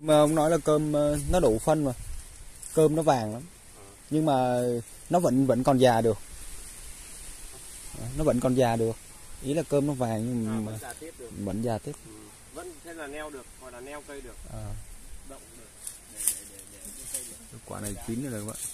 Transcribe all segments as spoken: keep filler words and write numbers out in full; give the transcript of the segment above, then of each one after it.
Mà ông nói là cơm nó đủ phân mà, cơm nó vàng lắm, nhưng mà nó vẫn vẫn còn già được, nó vẫn còn già được, ý là cơm nó vàng nhưng mà à, vẫn già tiếp được, vẫn già tiếp. Ừ. Vẫn thế là neo được, gọi là neo cây được, à. Động được, để để để để, để cây được. Quả này chín rồi các bạn.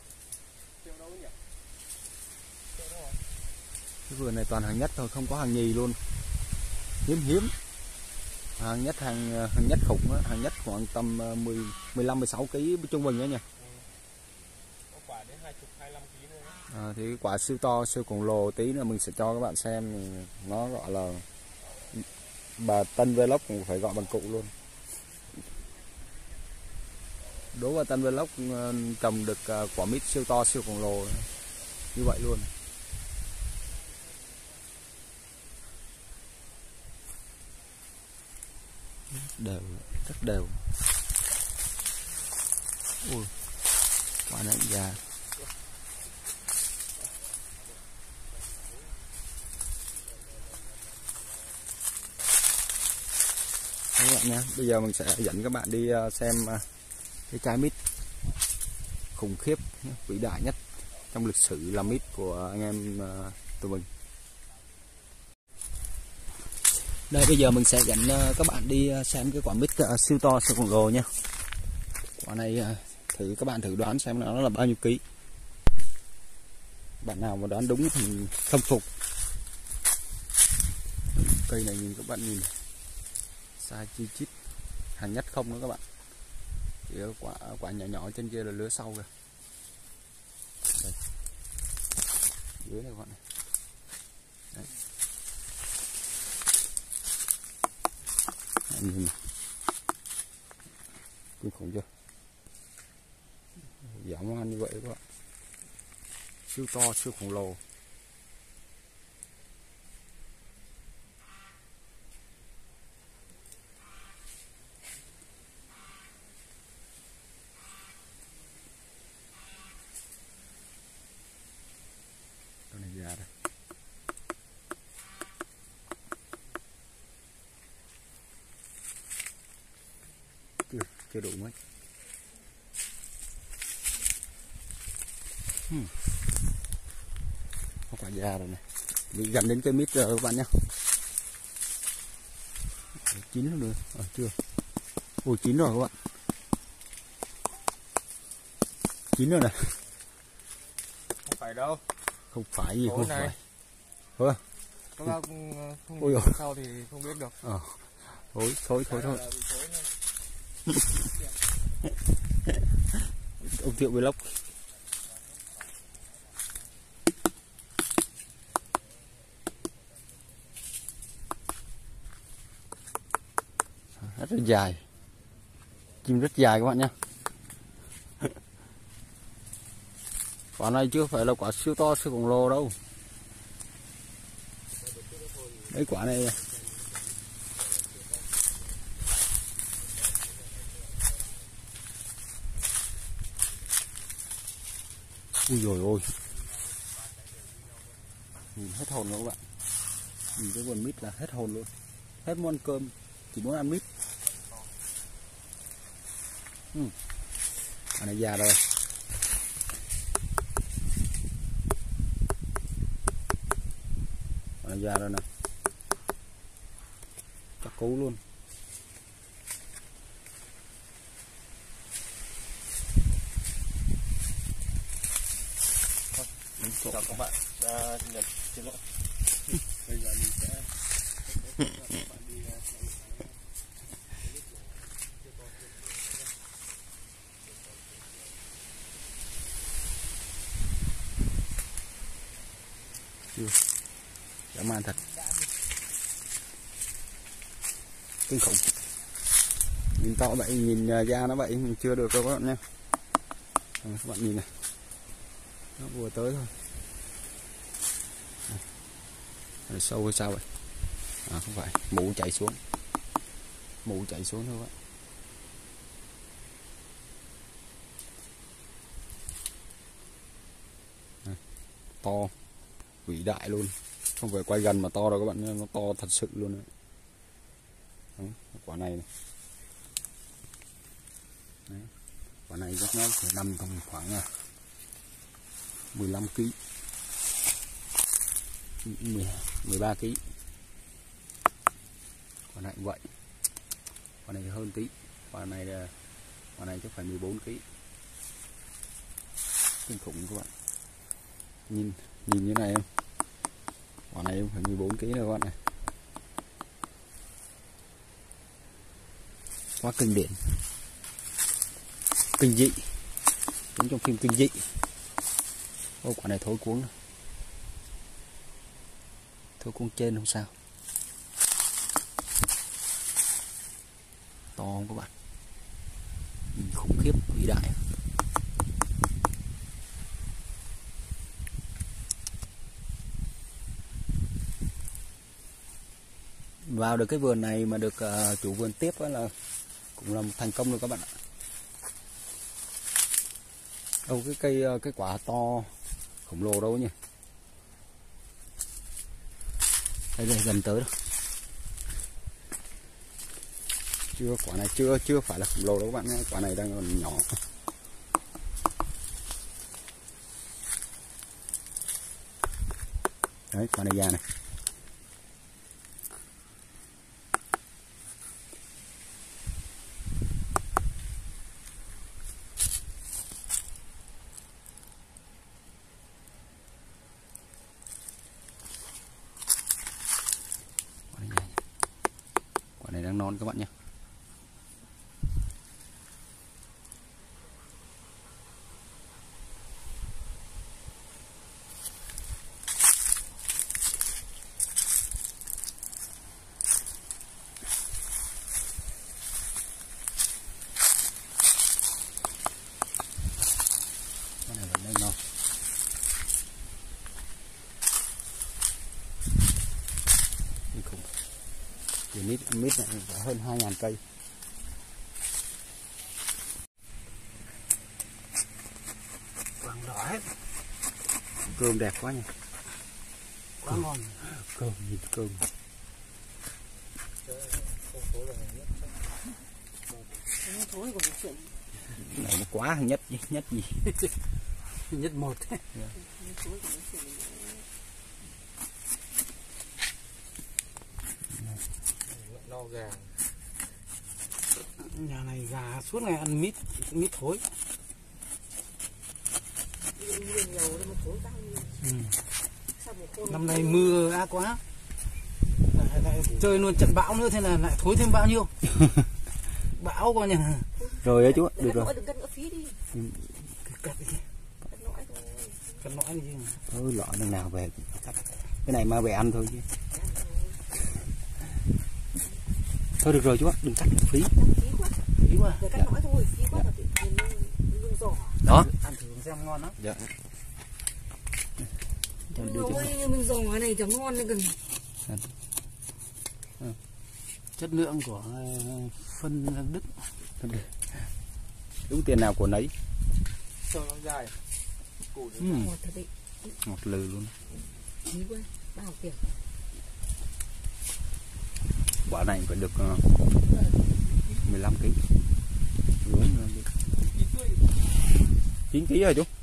Cái vườn này toàn hàng nhất thôi, không có hàng nhì luôn, hiếm hiếm. Hàng nhất hàng hàng nhất khủng á, hàng nhất khoảng tầm mười, mười lăm, mười sáu ký trung bình đó nha. Có quả đến hai mươi, hai mươi lăm ký nữa. À, thì cái quả siêu to, siêu khổng lồ, tí nữa mình sẽ cho các bạn xem, nó gọi là bà Tân Vlog cũng phải gọi bằng cụ luôn. Đố bà Tân Vlog trồng được quả mít siêu to, siêu khổng lồ như vậy luôn. Đều, rất đều. Ui, quả này già. Các bạn nha, bây giờ mình sẽ dẫn các bạn đi xem cái trái mít khủng khiếp, vĩ đại nhất trong lịch sử làm mít của anh em tụi mình. Đây, bây giờ mình sẽ dẫn các bạn đi xem cái quả mít siêu to, siêu khổng lồ nha. Quả này thử các bạn thử đoán xem nó là bao nhiêu ký. Bạn nào mà đoán đúng thì khâm phục. Cây này nhìn các bạn nhìn, size chi chít, hàng nhất không nữa các bạn. Chỉ quả quả nhỏ nhỏ trên kia là lứa sau kìa. Đây. Dưới này các bạn này. Đấy. Đấy, nhìn này. Kinh khủng chưa? Dã man như vậy các bạn. Siêu to, siêu khổng lồ. Con này già đây. Chưa, chưa đủ mấy. Hmm. Có quả già rồi này. Đi gần đến cây mít rồi các bạn nhé. Chín rồi nữa, à, chưa. Ôi chín rồi các bạn. Chín rồi này. Không phải đâu. Không phải gì, Ôi không này. phải. Hả? Có ra không, không ôi ôi sau thì không biết được. Ờ. Thôi thôi thôi thôi. Ông Thiệu Vlog. Rất là dài, chim rất dài các bạn nhé. Quả này chưa phải là quả siêu to, siêu khổng lồ đâu. Đấy quả này. Ui dồi ôi, nhìn hết hồn luôn các bạn. Nhìn cái vườn mít là hết hồn luôn. Hết muốn ăn cơm, chỉ muốn ăn mít. Ừ. Quả này già rồi. Quả này già rồi nè. Chắc cú luôn. Chào các bạn, à, Nhật, xin lỗi. Bây giờ mình sẽ các bạn đi chưa, dã man thật, kinh khủng. Nhìn to vậy, nhìn da nó vậy mình chưa được đâu các bạn nhé. À, các bạn nhìn này, nó vừa tới thôi. À, sâu hay sao vậy? À không phải, mũ chạy xuống, mũ chạy xuống thôi các bạn. À, to, vĩ đại luôn, không phải quay gần mà to đâu các bạn nhé, nó to thật sự luôn đấy. Đó, quả này, này. Đấy. Quả này chắc nó sẽ nằm trong khoảng mười lăm ki lô gam, mười ba ki lô gam. Quả này cũng vậy, quả này hơn tí, quả này là quả này chắc phải mười bốn ki lô gam. Kinh khủng các bạn, nhìn nhìn như này em, quả này phải mười bốn ki lô gam rồi các bạn này, quá kinh điển, kinh dị, giống trong phim kinh dị. Ô, quả này thối cuống này. Thối cuống trên không sao, to không các bạn, khủng khiếp vĩ đại. Vào được cái vườn này mà được uh, chủ vườn tiếp là cũng là một thành công rồi các bạn ạ. Đâu cái cây cái quả to khổng lồ đâu nhỉ? Đây đây gần tới đâu. Chưa, quả này chưa chưa phải là khổng lồ đâu các bạn nhé, quả này đang còn nhỏ. Đấy, quả này già này. Quả này đang non các bạn nhé. Quả này vẫn đang non. Mít mít này hơn hai ngàn cây. Vàng đỏ hết. Cơm đẹp quá nhỉ. Quá ngon. Cơm nhìn cơm. Này nó quá nhất nhất gì. Nhất một. No gà. Nhà này gà suốt ngày ăn mít, mít thối. Ừ. Năm nay mưa ác quá. Lại, lại chơi luôn trận bão nữa, thế là lại thối thêm bao nhiêu. Bão coi nhà. Rồi đấy chú, được rồi. Đừng cắt nữa phí đi. Cắt đi. Cắt lõi gì. Thôi lõi lần nào về cắt. Cái này mang về ăn thôi chứ. Thôi được rồi chú ạ, đừng cắt phí. Phí quá. Dạ. Cắt lõi thôi, phí quá là bị lưng giò. Đó. Ăn thử xem ngon lắm. Dạ. Ôi, như mình giò này chẳng ngon lên gần. Chất lượng của phân Đức. Đúng tiền nào của nấy. Sơ nó dài. Củ Ừ. Ngọt thật đấy. Ngọt lừ luôn. Phí quá, bao tiền. Quả này phải được uh, mười lăm ki lô gam. chín ki lô gam rồi chú.